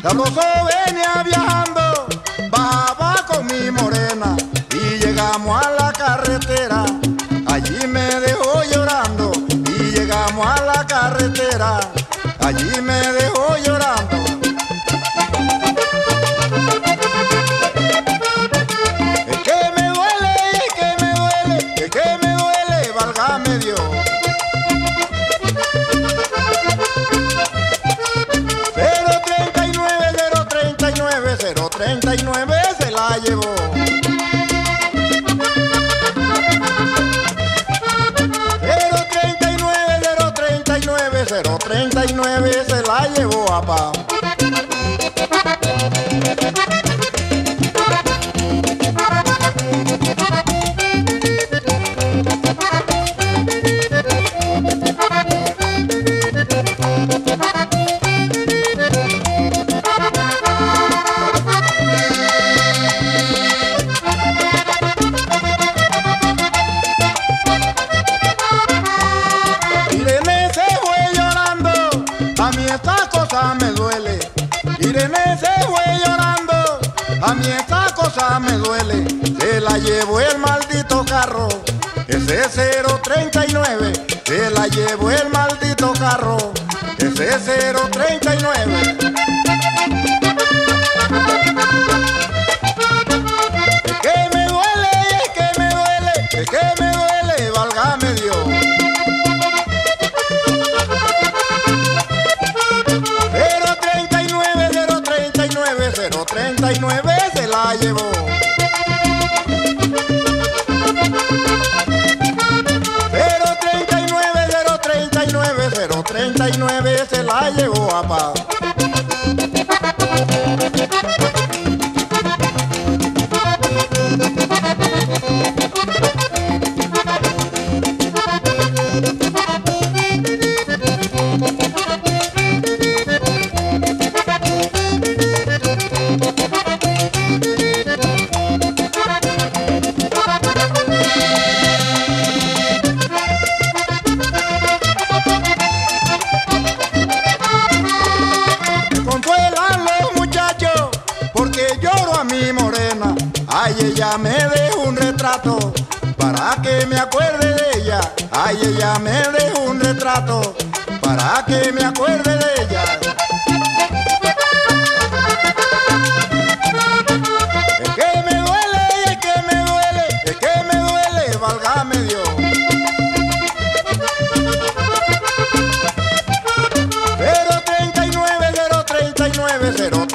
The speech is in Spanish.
Sabroso venía viajando, bajaba con mi morena y llegamos a la carretera. Allí me dejó llorando y llegamos a la carretera. Allí me dejó llorando. Es que me duele, es que me duele, es que me duele, válgame Dios. 039 se la llevó. 039 se la llevó, papá. Esta cosa me duele, Irene se fue llorando, a mí esta cosa me duele, se la llevó el maldito carro, ese 039, se la llevó el maldito carro, ese 039. Es que me duele, es que me duele, es que me duele, válgame Dios. 039 se la llevó. 039 se la llevó, papá. A mi morena, ay, ella me dejó un retrato para que me acuerde de ella. Ay, ella me dejó un retrato para que me acuerde de ella. Es que me duele, es que me duele, es que me duele, válgame Dios. 039 039